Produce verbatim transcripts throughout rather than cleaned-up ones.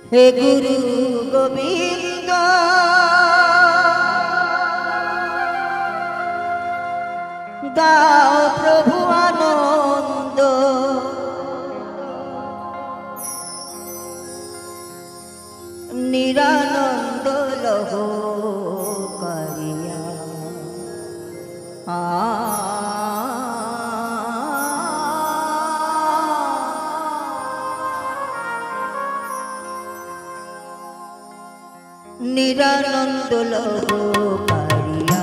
हे गुरु गोविंद दाओ प्रभु आनंद निरानंद लहो करिया निरानंद लहो करिया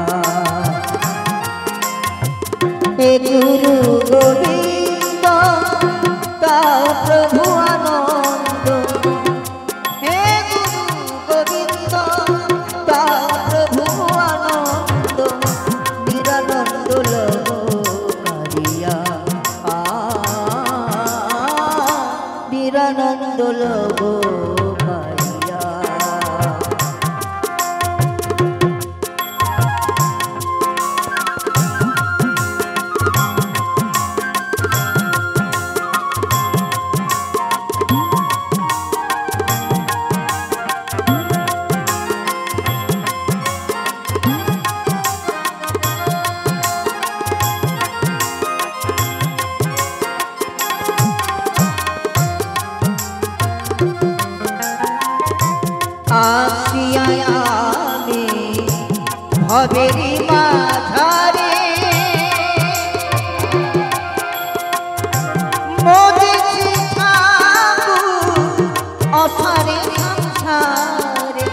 हे गुरु गोविंद दाओ प्रभु आनंद हे गुरु गोविंद दाओ प्रभु आनंद निरानंद लहो करिया निरानंद लहो आसियायामी भवेरी माझारे मोदिछि ठाकु असारे संसारे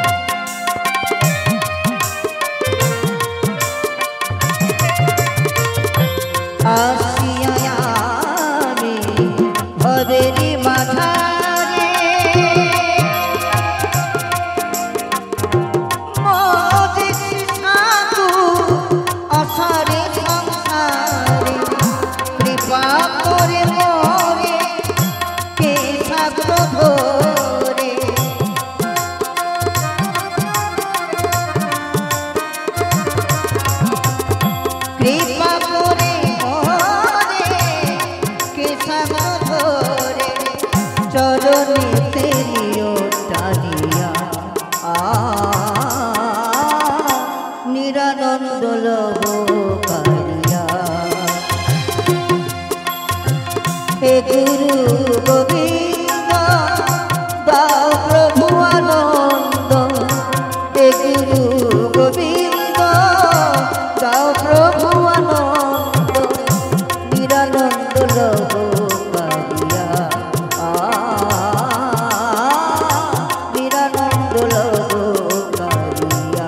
आसियायामी भवेरी माझारे कृपा करे मोरे के संग धोरे चरणी तेरी ओटानिया निरानंद लहो करिया हे गुरु गोविंद दाओ प्रभु आनंद हे गुरु गोविंद दाओ प्रभु आनंद निरानंद लहो करिया निरानंद लहो करिया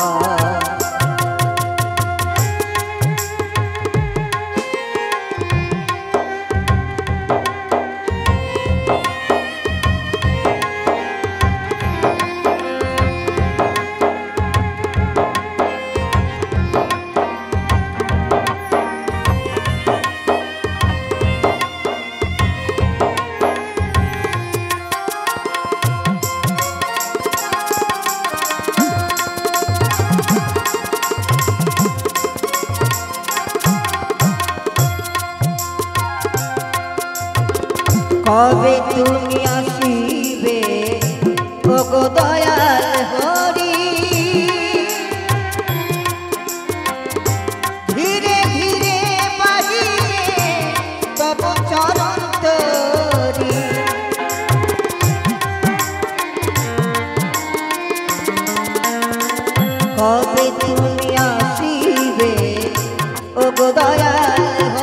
कबे तुमी आसिबे ओगो दयाल हरि धीरे धीरे बाजिबे तब चरण तोरी कबे तुमी आसिबे ओगो दयाल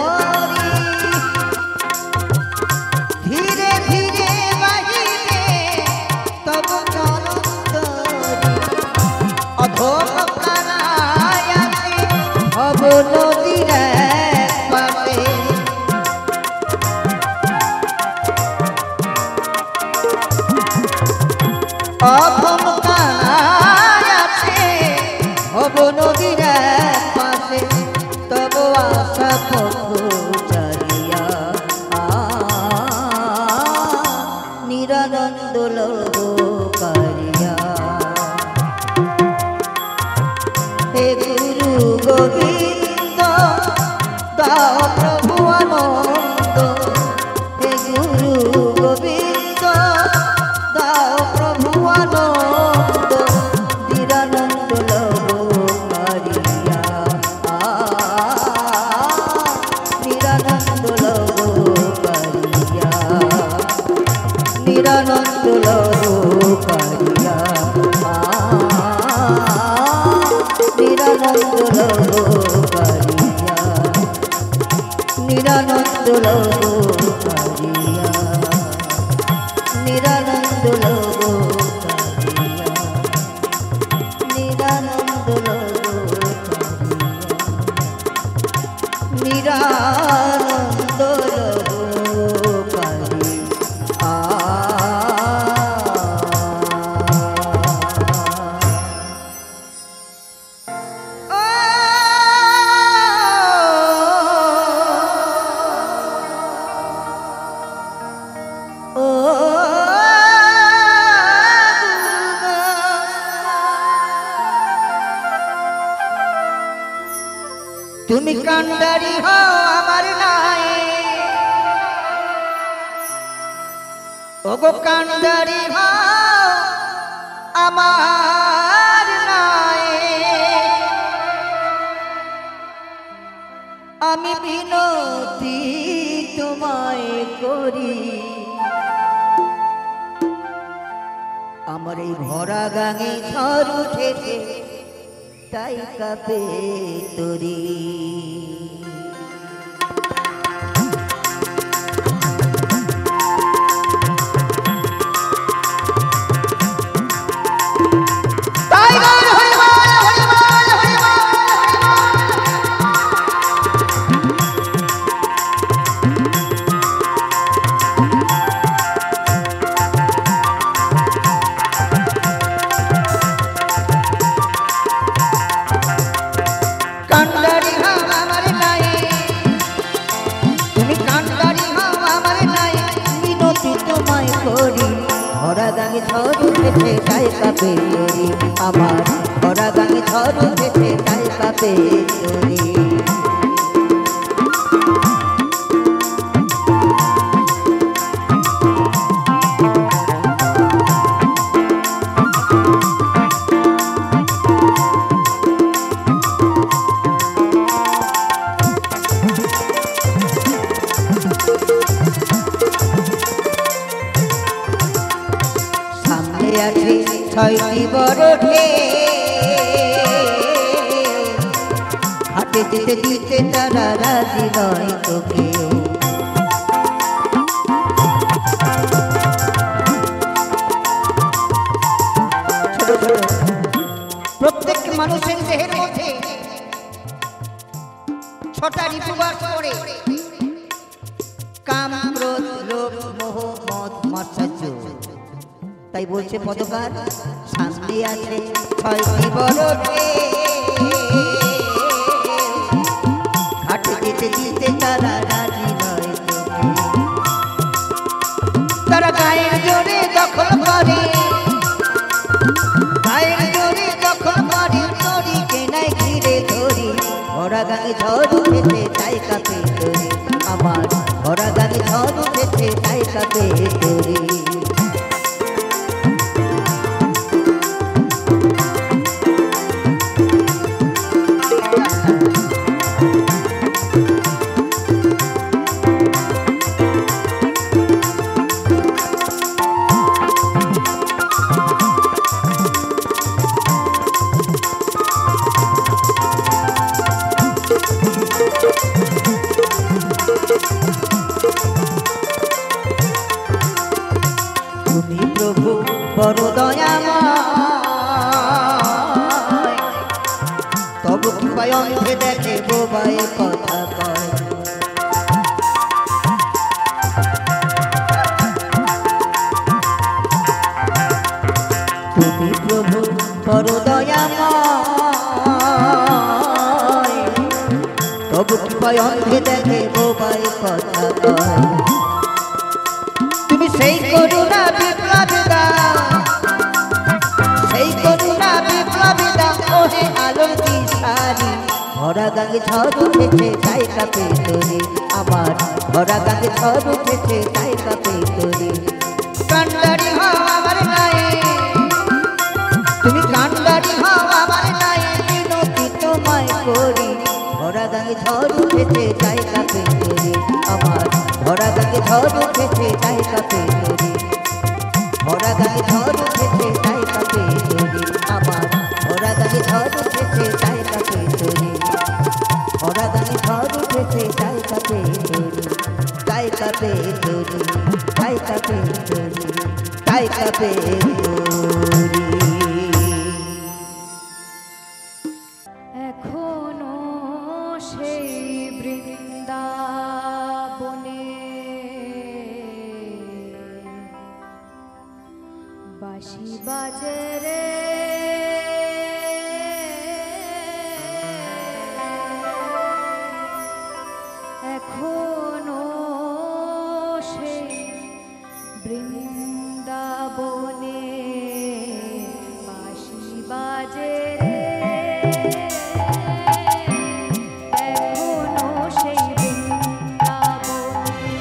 अभम कायासे हब नदीर पासे तब आशा पहुँचारिया निरानंद लहो करिया हे गुरु गोविंद दाओ प्रभु आनंद हे गुरु गोविंद নিরানন্দ লহকারিয়া নিরানন্দ লহকারিয়া নিরানন্দ লহকারিয়া নিরানন্দ লহকারিয়া নিরানন্দ লহকারিয়া নিরানন্দ তুমি কান্ডারি হও আমার নাই ওগো কান্ডারি হও আমার নাই আমি বিনতি তোমায় করি আমার এই ভরা গাঙে ঝড় উঠেছে তাই কাঁপে তোরি ভরা গাঙে ঝড় উঠেছে তাই কাঁপে তোরি আমার ভরা গাঙে ঝড় উঠেছে তাই কাঁপে তোরি আছে ছয়টি বড় হাতে যেতে দিতে তারা রাজি নয় তো কেউ প্রত্যেক মানুষের দেহের মধ্যে ছটা ঋতু বাস করে কাম ক্রোধ লোভ মোহ মদ মাৎসর্য তাই বলছে পদকার শান্তি আছে ছয়টি বড় ঘাটে যেতে দিতে তারা রাজি নয় তারা গায়ের জোরে দখল করে গায়ের জোরে দখল করে তোরি কেনায় ঘিরে ধরি ভরা গাঙে ঝড় উঠেছে তাই কাঁপে তোরি আমার ভরা গাঙে ঝড় উঠেছে তাই কাঁপে তোরি তুমি প্রভু বড় দয়াময় তব কৃপায় অন্ধে দেখে বোবাই কথা কয় তুমি প্রভু বড় দয়াময় তব কৃপায় অন্ধে দেখে বোবাই কথা কয় তুমি সেই করুণা বিপ্লবী দাও সেই করুণা বিপ্লবী দাও ওহে আলোর দিশারি ভরা গাঙে ঝড় উঠেছে তাই কাঁপে তোরি আমার ভরা গাঙে ঝড় উঠেছে তাই কাঁপে তোরি কান্ডারি হও আমার নাই তুমি কান্ডারি হও আমার নাই বিনতি তোমায় করি ভরা গাঙে ঝড় উঠেছে তাই কাঁপে তোরি আমার ভরা গাঙে ঝড় উঠেছে তাই কাঁপে তোরি ভরা গালে ঝড় উঠেছে তাই কাঁপে শরীর আমার, ভরা গালে ঝড় উঠেছে তাই কাঁপে শরীর, ভরা গালে ঝড় উঠেছে তাই কাঁপে শরীর, তাই কাঁপে শরীর, তাই কাঁপে শরীর, তাই কাঁপে শরীর। এখনো সেই বৃন্দাবনে বাঁশি বাজে রে, এখনো সেই বৃন্দাবনে বাঁশি বাজে রে, এখনো সেই বৃন্দাবনে।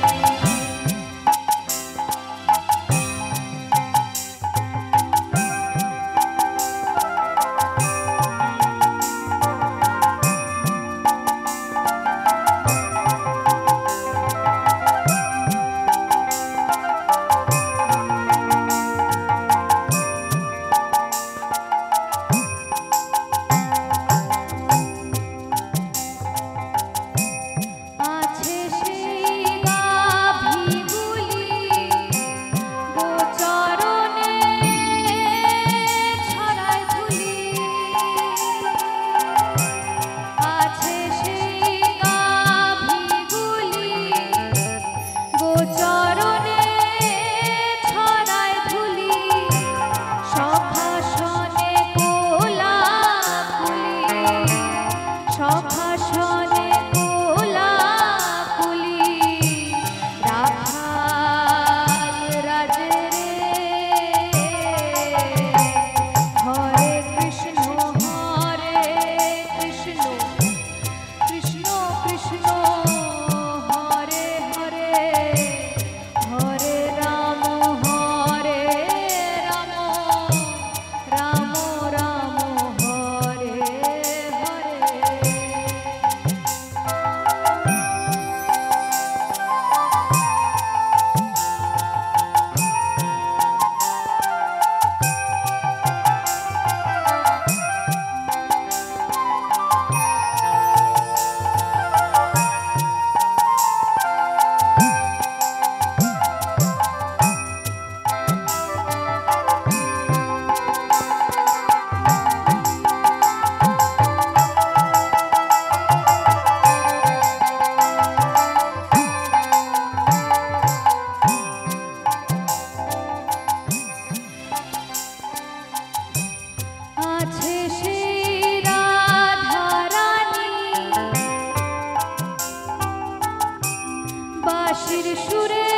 বাঁশির সুরে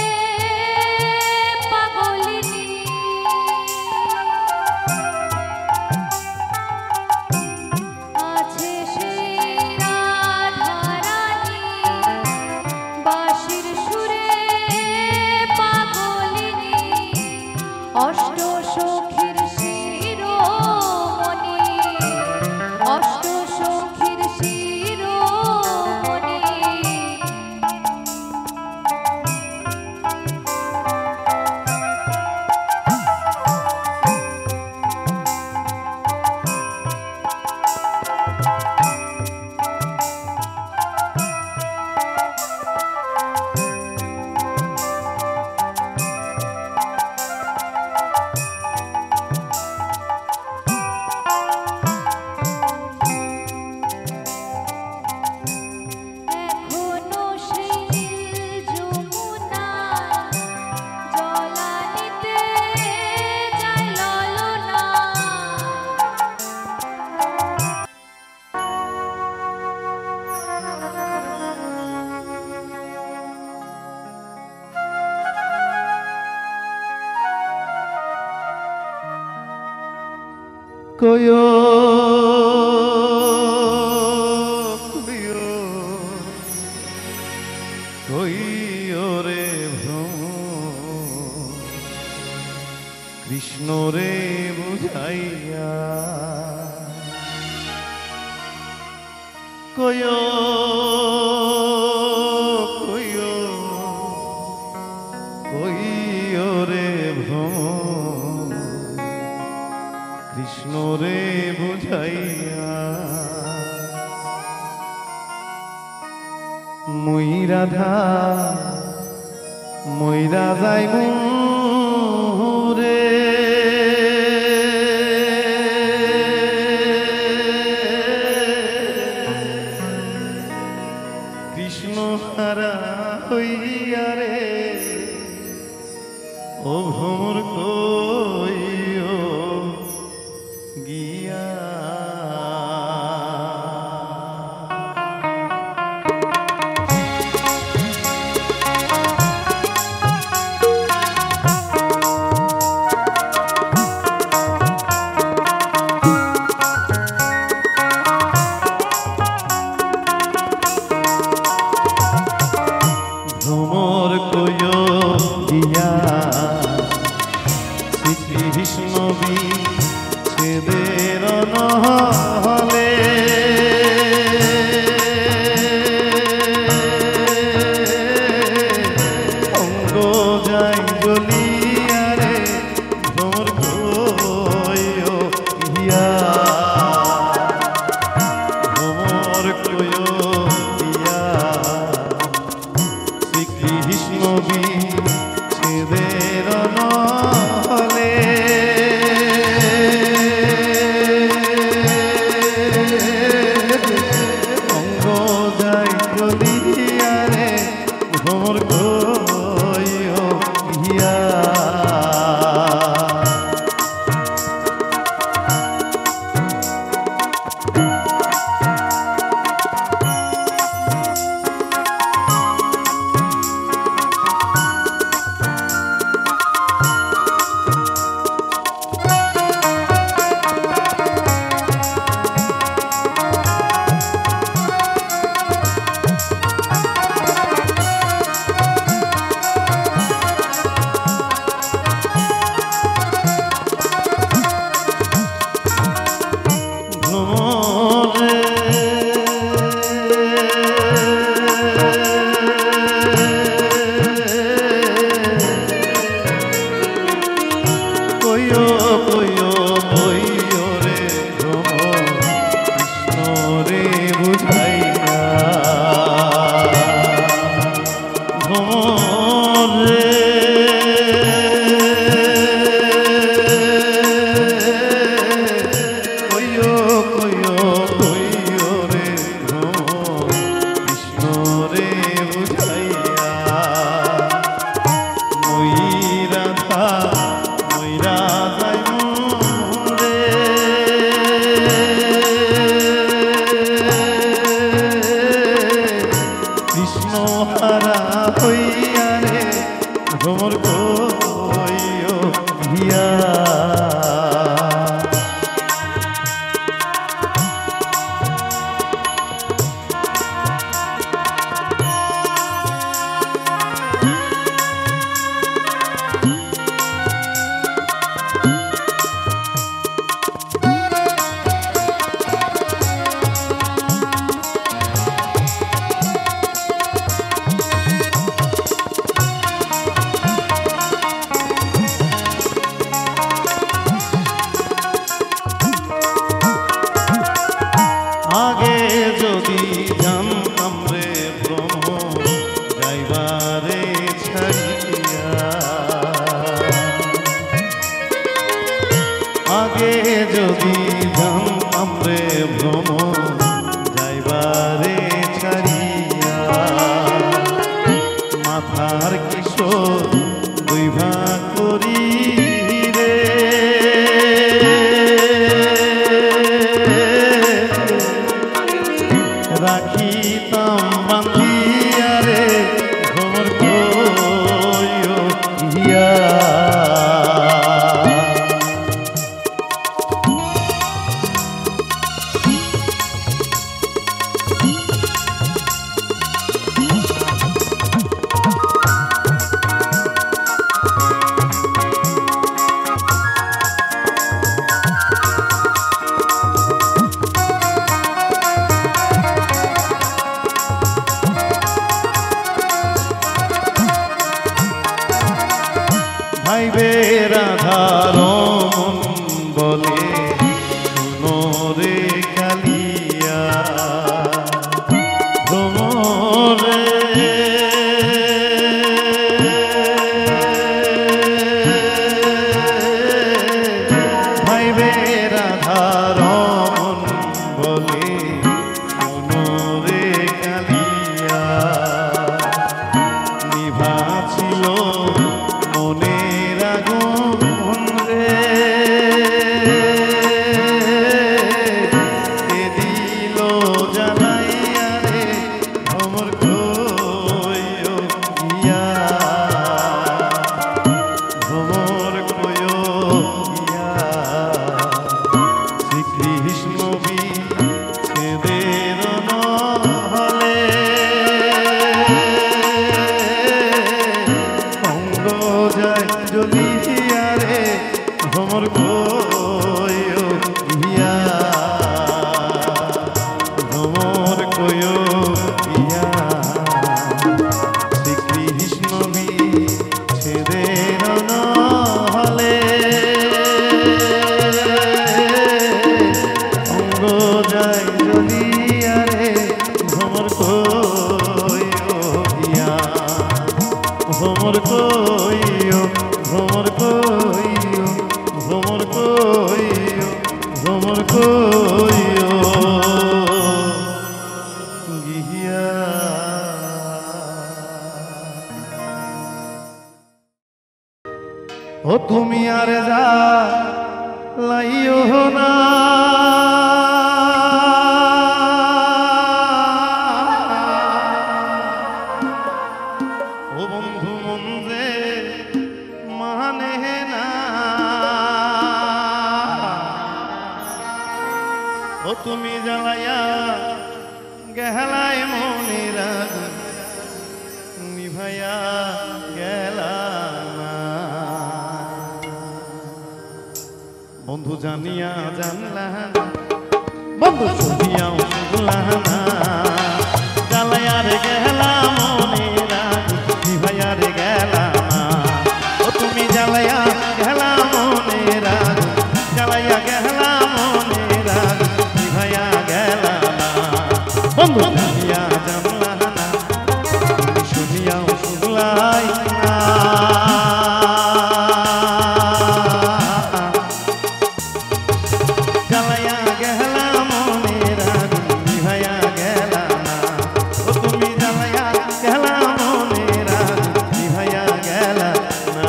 পাগলিনী আছে সেই রাধারানী, বাঁশির সুরে পাগলিনী অষ্ট সখীর শিরোমণি, অষ্ট সখীর শিরোমণি। কয়ো কয়ো কয়ো রে ভ্রম কৃষ্ণ রে বুঝাইয়া কয়ো কয়ো কয়ো রে ভ্রম রাধা মইরা যাই মুরে কৃষ্ণ হারা হইয়া রে ও ভ্রমর কইও গিয়া ভ্রমর কইও গিয়া শ্রীকৃষ্ণ বিচ্ছেদের নহলে অঙ্গ যাই জ্বলিয়া রে ভ্রমর কইও গিয়া ভ্রমর কইও গিয়া শ্রীকৃষ্ণ বিচ্ছেদের নহলে অঙ্গ যাই জ্বলিয়া রে ভ্রমর কইও গিয়া কইও কইও কইও রে ভ্রমর কৃষ্ণ রে বুঝাইয়া ভ্রমর রে কইও কইও কইও রে ভ্রমর কৃষ্ণ রে বুঝাইয়া মই রাধা মইরা যাই মুরে কৃষ্ণ হারা হইয়া রে ভ্রমর কইও গিয়া আগে যদি জানতাম রে ভ্রমর যাইবারে ছাড়িয়া আগে যদি জানতাম রে ভ্রমর যাইবারে ছাড়িয়া মাথার কিশোর দুই ভাগ করি রে রাখিতাম বান্ধিয়া রে ভ্রমর কইও গিয়া ভাইবে রাধার মন বলে শুনো রে কালিয়া ভ্রমরে ভ্রমর কইও ইয়া ভ্রমর কইও ইয়া শ্রীকৃষ্ণ বিচ্ছেদে হলে অঙ্গ যায় জ্বলিয়া রে ভ্রমর কইও ইয়া ভ্রমর কইও ভ্রমর কইও ভ্রমর কইও ভ্রমর কইও গিয়া ও তুমি আর যা লাইও না ও বন্ধু মন যে মানে না ও তুমি জ্বালাইয়া গেলায় মনের আগুন নিভাইয়া গেলা না বন্ধু জানিয়া জানলা বন্ধু শুনিয়াও শুনলা না জ্বালাইয়া রে গেলা মনের আগুন নিভাইয়া রে গেলা না ও তুমি জ্বালাইয়া গেলা মনের আগুন জ্বালাইয়া গেলা মনের আগুন নিভাইয়া গেলা না বন্ধু জানিয়া জানলা না তুমি শুনিয়াও শুনলাই না জ্বালাইয়া গেলা মনের আগুন নিভাইয়া গেলা না ও তুমি জ্বালাইয়া গেলা মনের আগুন নিভাইয়া গেলা না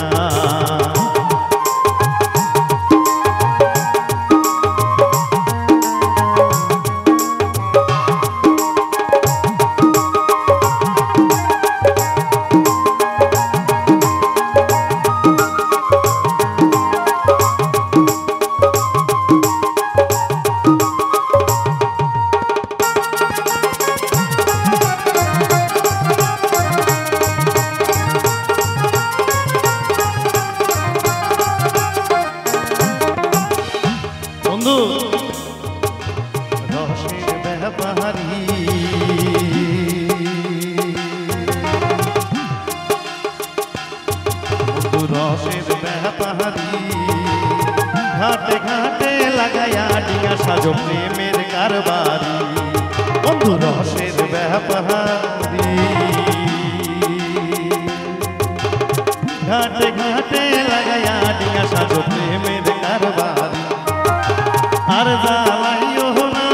বন্ধু রসের ব্যাপারি বন্ধু রসের ব্যাপারি ঘাটে ঘাটে লাগাইয়া ডিঙা সাজো প্রেমের কারবারি বন্ধু রসের ব্যাপারি ঘাটে ঘাটে লাগাইয়া ডিঙা সাজো প্রেমের কারবারি আর জ্বালাইও না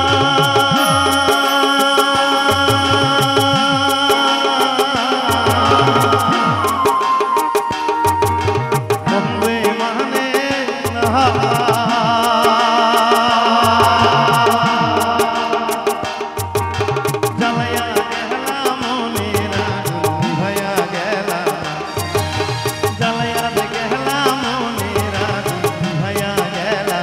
বন্ধে মানে না জ্বালাইয়া গেলা মনের আগুন নিভাইয়া গেলা জ্বালাইয়া গেলা মনের আগুন নিভাইয়া গেলা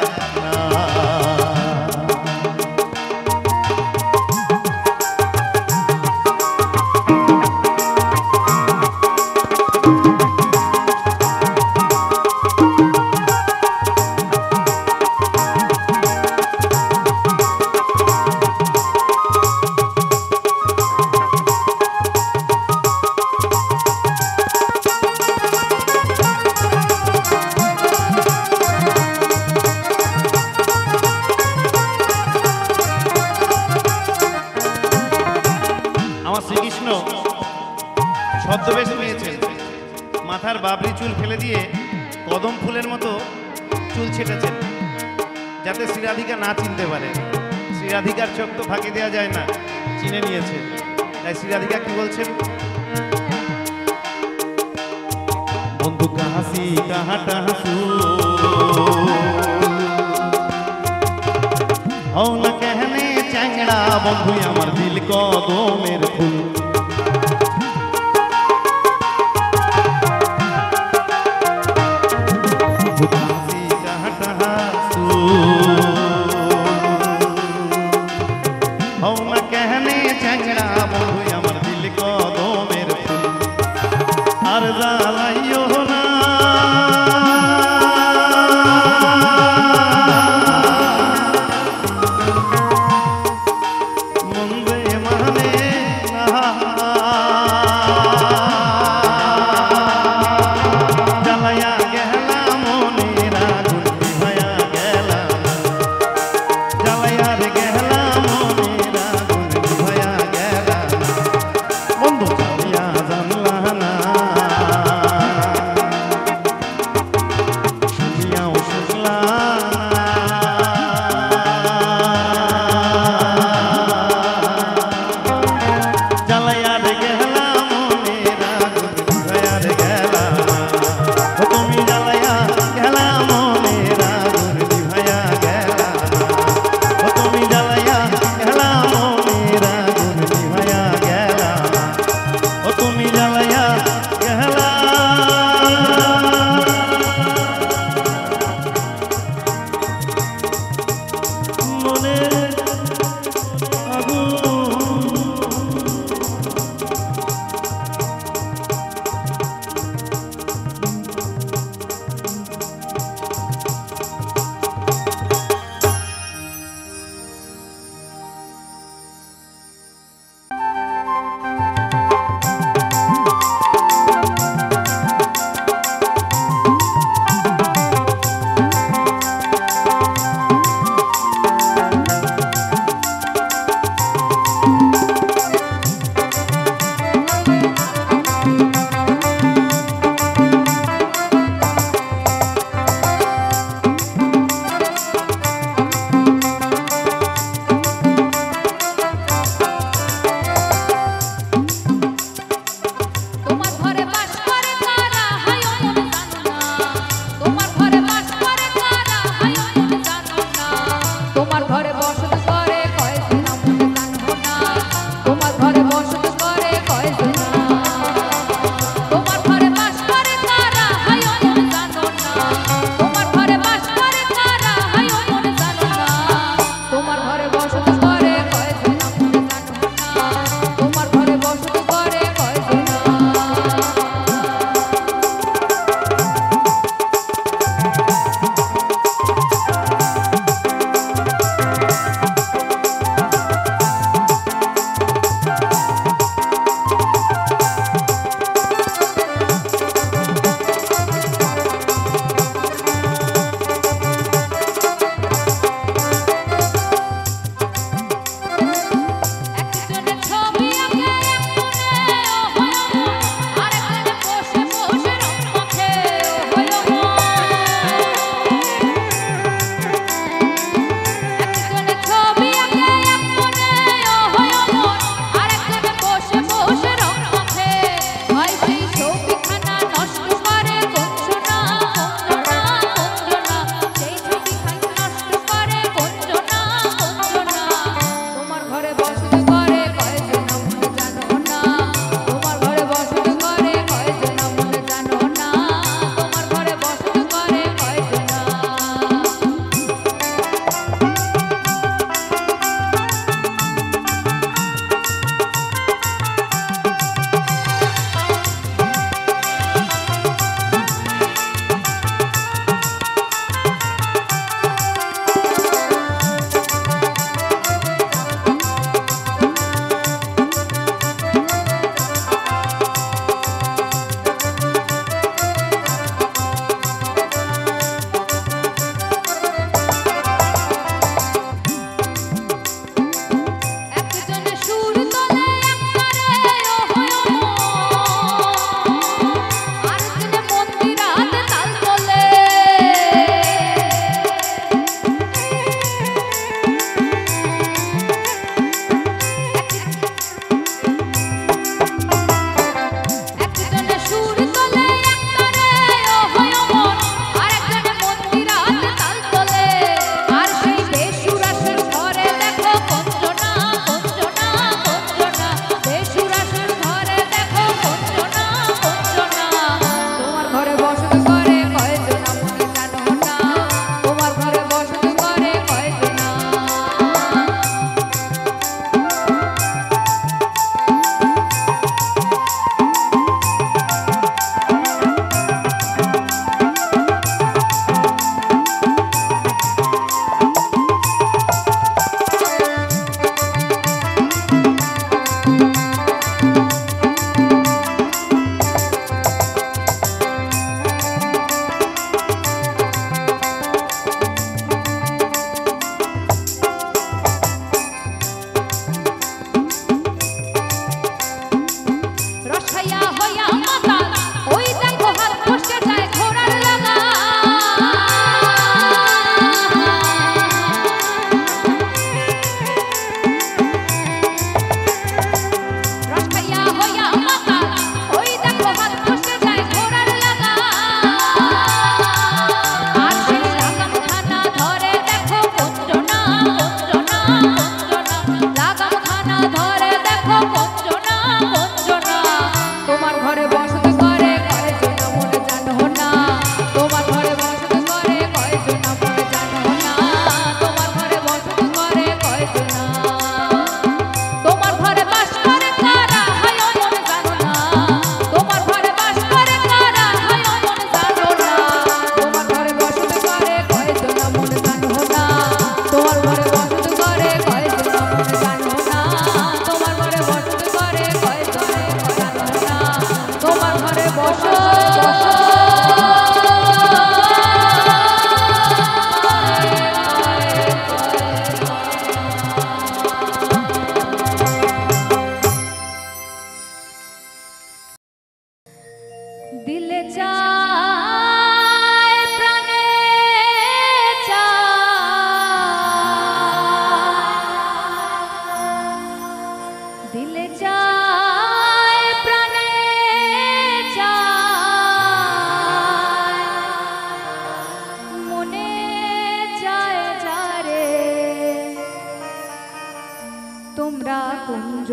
আমার শ্রীকৃষ্ণ ছদ্মবেশ নিয়েছেন মাথার বাবরি চুল ফেলে দিয়ে কদম ফুলের মতো চুল ছেটেছেন যাতে শ্রীরাধিকা না চিনতে পারে শ্রীরাধিকার চোখ তো ফাঁকি দেওয়া যায় না চিনে নিয়েছে তাই শ্রীরাধিকা কি বলছেন বন্ধু কাহাসি কাহাটা হাসু হও না कहने চ্যাংড়া বন্ধু আমার দিল কদমের ফুল কাহাসি কাহাটা হাসু হও না कहने চ্যাংড়া বন্ধু আমার দিল কদমের ফুল আর জ্বালাইও না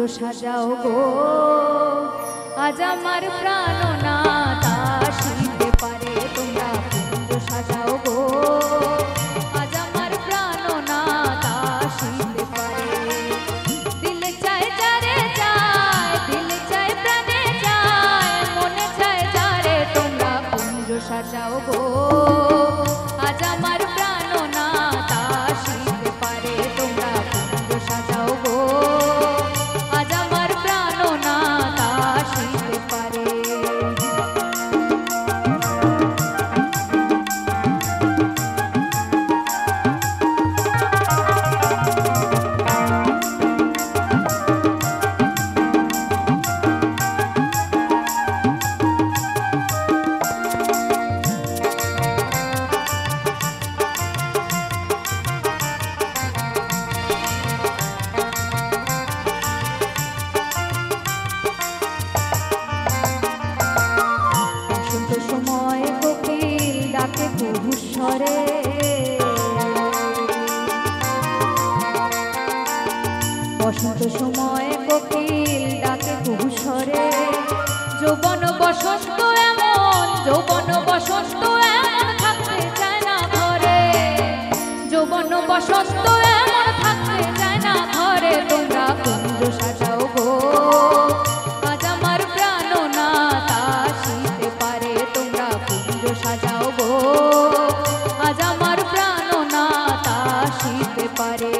সাজাও গো আজ আমার প্রাণনাথ আসিতে পারে তোমরা কুঞ্জ সাজাও গো আজ আমার প্রাণনাথ আসিতে পারে দিল চায় যারে চায় দিল চায় প্রাণে চায় মনে চায় যারে তোমরা কুঞ্জ সাজাও গো আজ আমার প্রাণনাথ আসিতে পারে তোমরা কুঞ্জ সাজাও গো আজ আমার প্রাণনাথ আসিতে পারে সময় কোকিল ডাকে কুহুস্বরে বসন্ত সময় কোকিল ডাকে কুহুস্বরে যৌবন বসন্ত এমন যৌবন বসন্ত এমন থাকতে চায় না ঘরে যৌবন বসন্ত এমন থাকতে চায় না ঘরে তোমরা কুঞ্জ সাজাও গো আজ আমার প্রাণনাথ আসিতে পারে তোমরা কুঞ্জ সাজাও গো আজ আমার প্রাণনাথ আসিতে পারে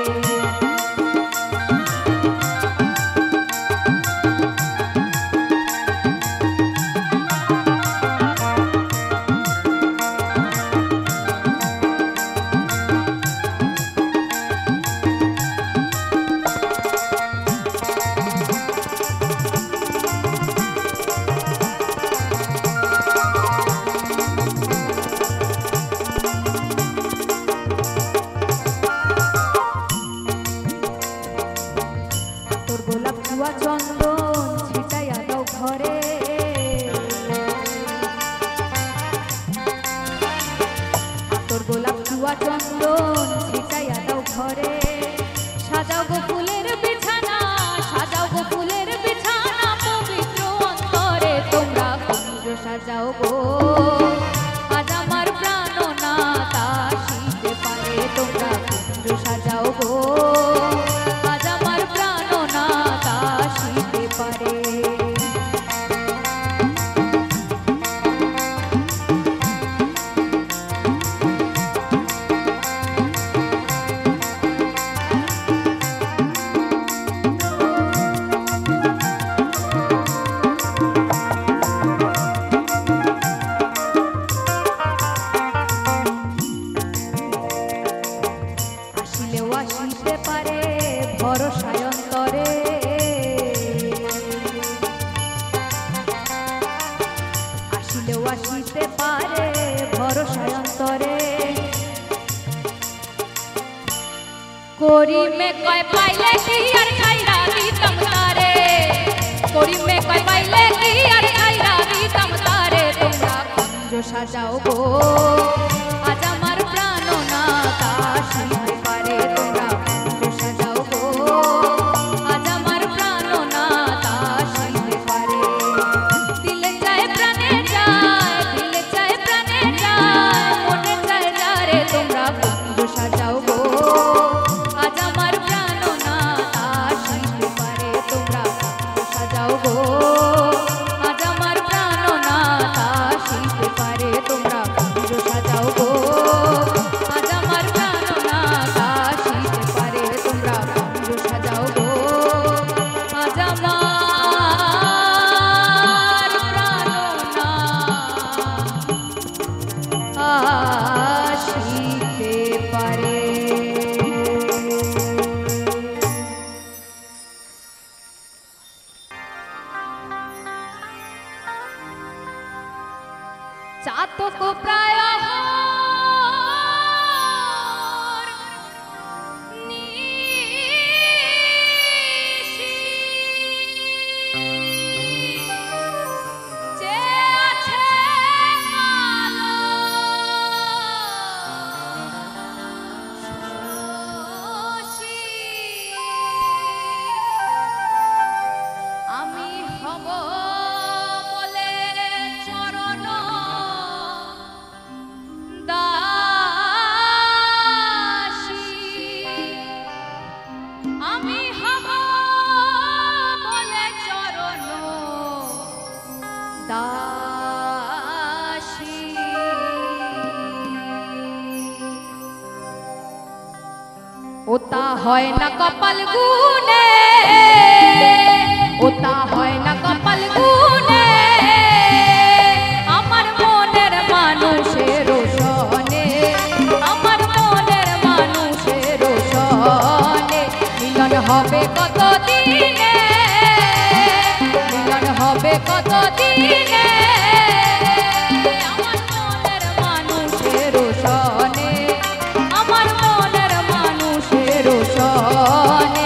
তোর গোলাপ জুয়া চন্দন ছিটাইয়া দাও ঘরে তোর গোলাপ জুয়া চন্দন ছিটাইয়া দাও ঘরে সাজাও গো ফুলের বিছানা সাজাও গো ফুলের বিছানা পবিত্র অন্তরে তোমরা কুঞ্জ সাজাও গো আজ আমার প্রাণনাথ আসিতে পারে তোমরা কুঞ্জ সাজাও গো আজ আমার প্রাণনাথ আসিতে পারে আসিলেও আসিতে পারে ভরসায় অন্তরে আসিলেও আসিতে পারে ভরসায় অন্তরে করিমে কয় পাইলে কি আর খাইরা দিতাম তারে করিমে কয় পাইলে কি আর খাইরা দিতাম তারে তোমরা কুঞ্জ সাজাও গো আজ আমার প্রাণনাথ আসিতে পারে তোমরা কুঞ্জ সাজাও গো আজ আমার প্রাণনাথ আসিতে পারে দিল চায় প্রাণে চায় দিল চায় প্রাণে চায় মনে চায় যারে তোমরা কুঞ্জ সাজাও গো আজ আমার প্রাণনাথ আসিতে পারে তোমরা কুঞ্জ সাজাও গো আজ আমার প্রাণনাথ আসিতে পারে তোমরা কুঞ্জ সাজাও গো ওটা হয় না কপাল গুনে, ওটা হয় না কপাল গুনে, আমার মনের মানুষের সনে, আমার মনের মানুষের সনে মিলন হবে কত দিনে, মিলন হবে কত দিনে, আমার মনের মানুষের সনে, আমার মনের মানুষের সনে।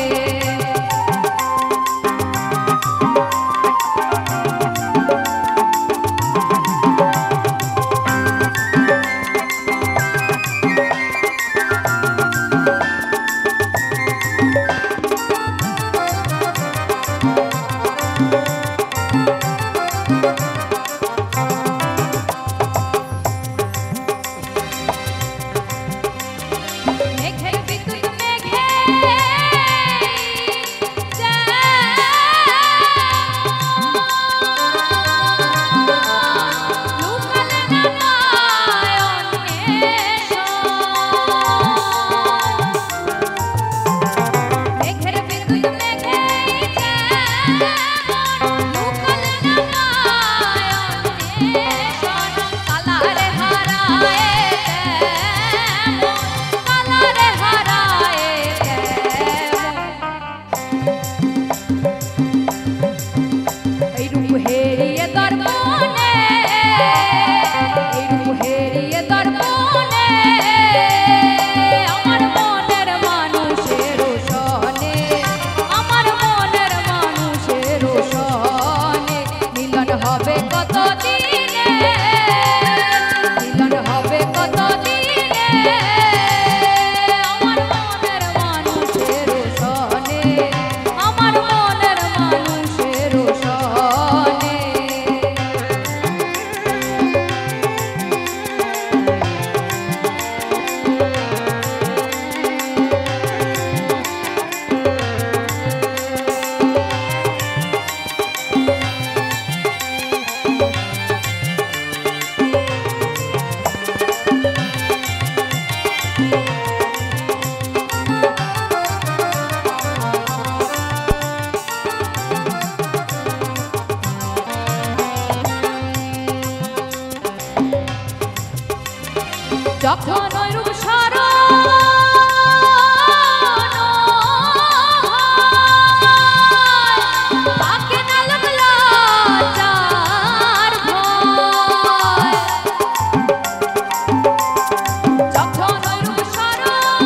যখন ওই রূপ স্মরণ তাকে না লাগলো যার ভয়, যখন ওই রূপ স্মরণ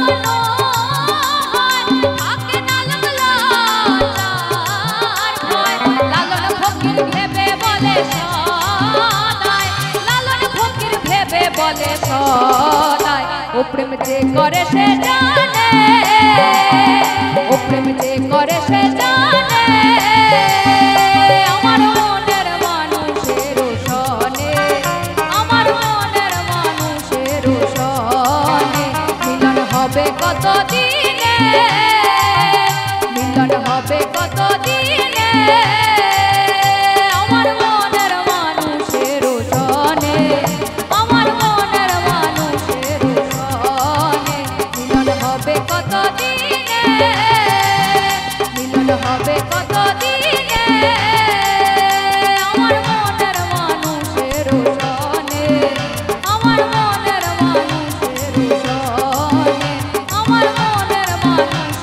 তাকে না লাগলো যার ভয়, লালন ফকির ভেবে বলে সদাই, লালন ফকির ভেবে বলে সদাই, ও প্রেম যে করে সে জানে, ও প্রেম যে করে সে জানে, আমার মনের মানুষের সনে, আমার মনের মানুষের সনে মিলন হবে কত দিনে, মিলন হবে কত দিনে, আমার মনের মানুষের সনে, আমার মনের মানুষের সনে মিলন হবে কত দিনে, মিলন হবে কত দিনে, আমার মনের মানুষের সনে, আমার মনের মানুষের সনে, আমার মনের মানুষ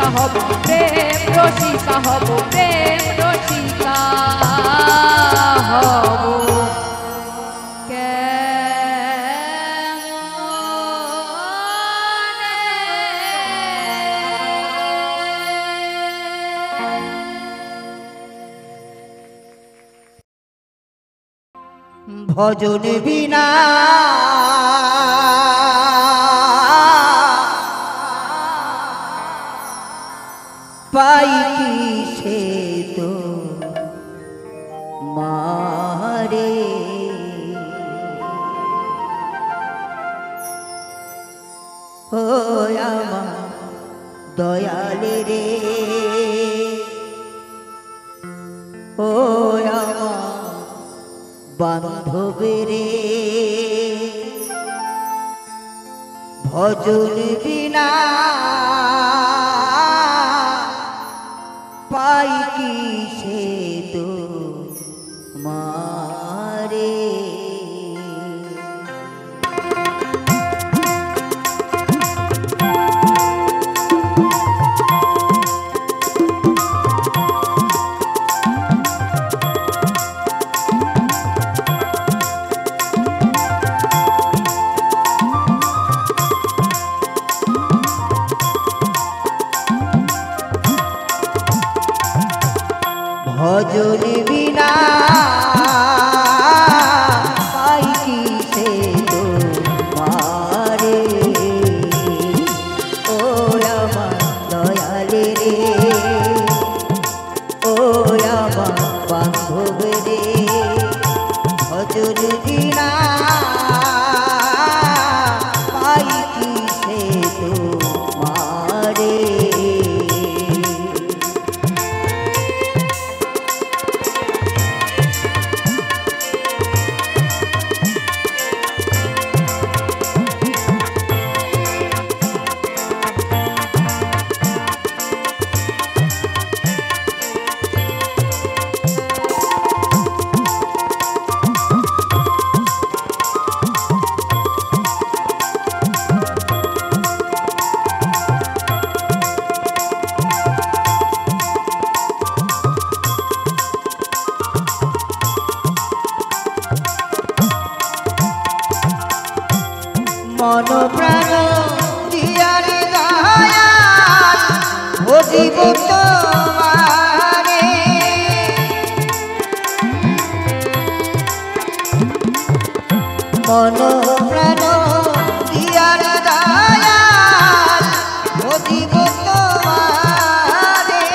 হব প্রেম রসিকা হব প্রেম রসিকা হব ভজন বিনা পাই কি সে তো মারে ও আমার দয়ালে রে ও আমার বান্ধবে রে ভজন বিনা পাই কি সে তো মারে ভজন বিনা পাই কি সে তো মারে ও আমার দয়ালে রে ও আমার বান্ধব রে ভজন বিনা পাই কি সে তো মারে মন প্রাণ দিয়ারে দয়াল ভজিব তোমারে মন প্রাণ দিয়ারে দয়াল ভজিব তোমারে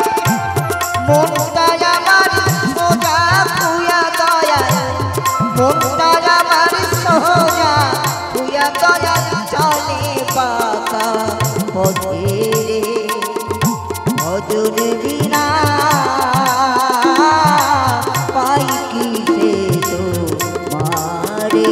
মনটা আমার সোজা পুয়া দয়াল মনটা আমার সোজা দয়া চলে পাকা পথে রে ভজন বিনা পাই কি সে তো মারে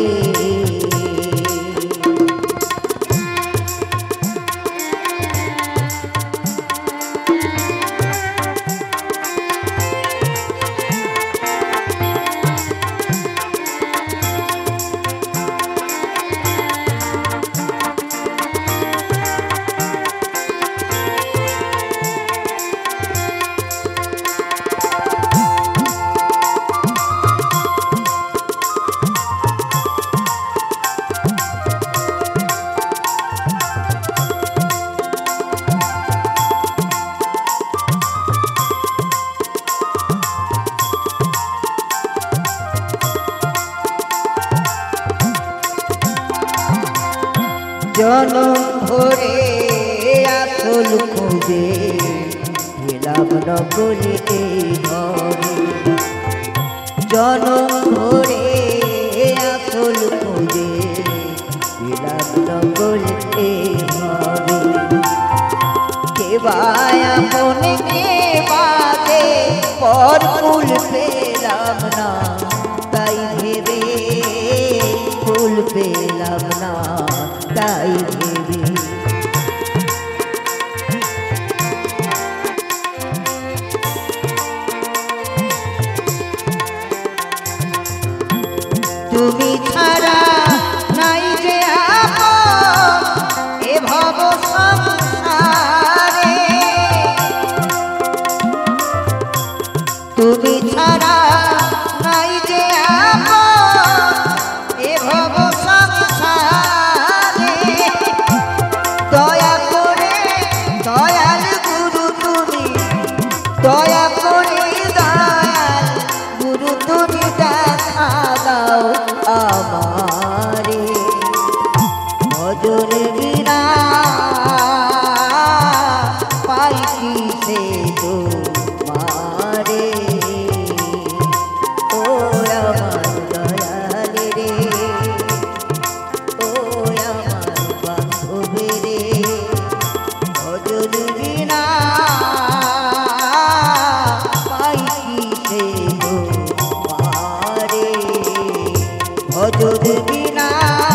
জনম ভরে আসল খুঁজে পেলাম না বলে এই ঘরে জনম ভরে আসল খুঁজে পেলাম না বলে এই ঘরে কেবায়া মনে কে বাদে পর ফুল পেলাম না তাই ভেবে ফুল পেলাম না তাই ভেবে তুমি ছাড়া নাই যে আপন এ ভব সংসারে দয়া করে দয়াল গুরু তুমি দেখা দাও আমারে ভজন বিনা পাই কি সে তোমারে ও আমার দয়াল রে ও আমার বান্ধব রে ভজন বিনা পাই কি সে তোমারে ভজন বিনা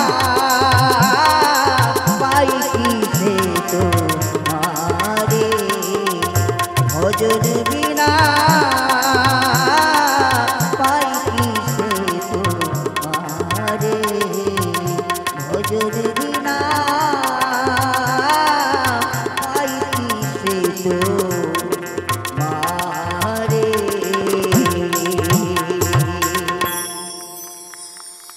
পাই কি সে তোমারে ভজন বিনা পাই কি সে তোমারে ভজন বিনা